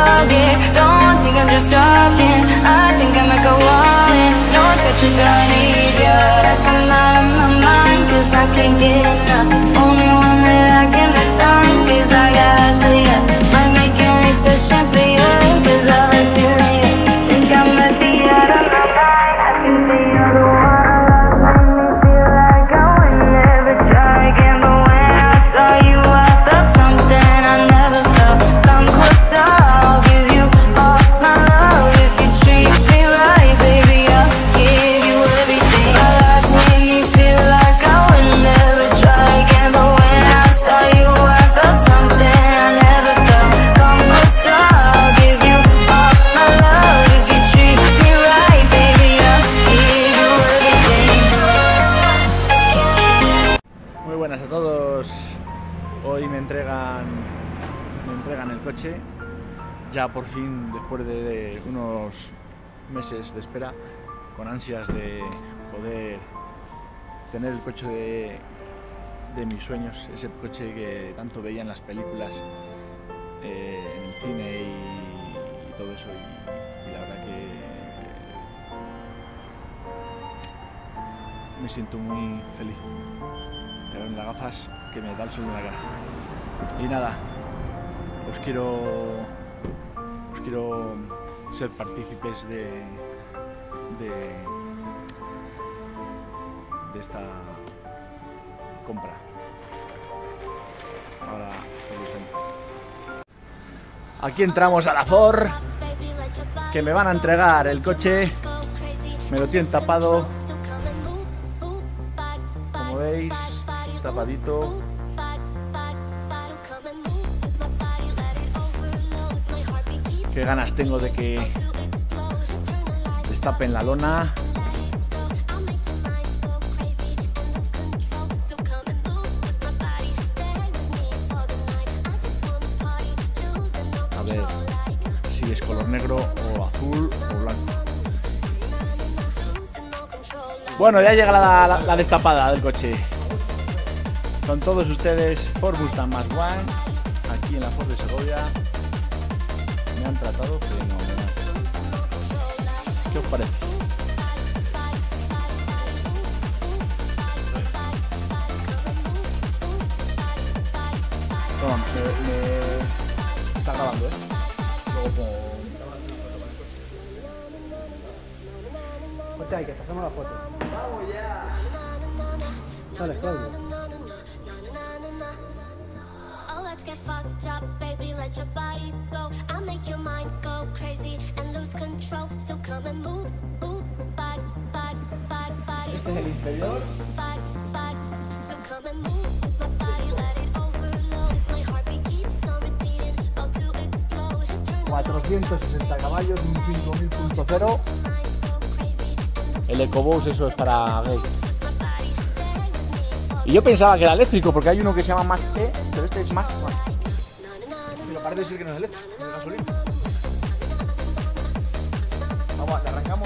target. Don't think I'm just talking, I think I make a wall in. No touches got easier, like I'm out of my mind, cause I can't get enough. Only one that I can pretend, cause I gotta see ya. Might make an exception for you, cause I've been feeling you. Think I might be out of my mind, I think that you're the one. Buenas a todos. Hoy me entregan el coche, ya por fin, después de unos meses de espera, con ansias de poder tener el coche de mis sueños, ese coche que tanto veía en las películas, en el cine y todo eso, y la verdad que me siento muy feliz de ver las gafas que me da el sol en la cara. Y nada, os quiero ser partícipes de esta compra. Ahora os lo enseño. Aquí entramos a la Ford, que me van a entregar el coche. Me lo tienen tapado, como veis, tapadito. Qué ganas tengo de que destapen la lona. A ver si es color negro o azul o blanco. Bueno, ya llega la destapada del coche. Con todos ustedes, Ford Mustang Mach 1, aquí en la Ford de Segovia. Me han tratado fenomenal. ¿Qué os parece? Toma, me está grabando, ¿eh? Luego pongo... Ponte ahí, que te hacemos la foto. ¡Vamos ya! Sale, Claudio. Get fucked up, baby, let your body go. I'll make your mind go crazy and lose control. So come and move, move, body, body, body, body. Este es el interior. Body, body. So come and move my body, let it overload. My heartbeat keeps on repeating, about to explode. Just turn 460 caballos, un 5000.0. El EcoBoost, eso es para gay. Y yo pensaba que era eléctrico, porque hay uno que se llama Mach E, pero este es Mach. Pero parece ser que no es eléctrico, es de gasolina. Vamos, le arrancamos.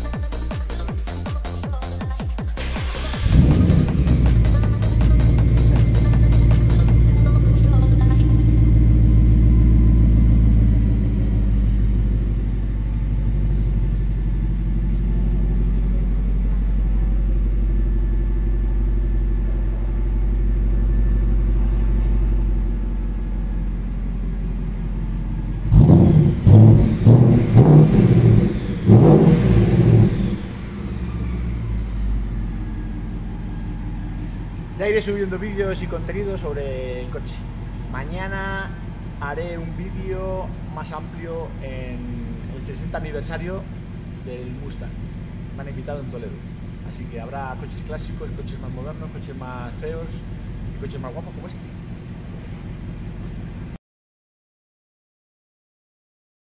Ya iré subiendo vídeos y contenido sobre el coche. Mañana haré un vídeo más amplio en el 60 aniversario del Mustang. Me han invitado en Toledo. Así que habrá coches clásicos, coches más modernos, coches más feos y coches más guapos como este.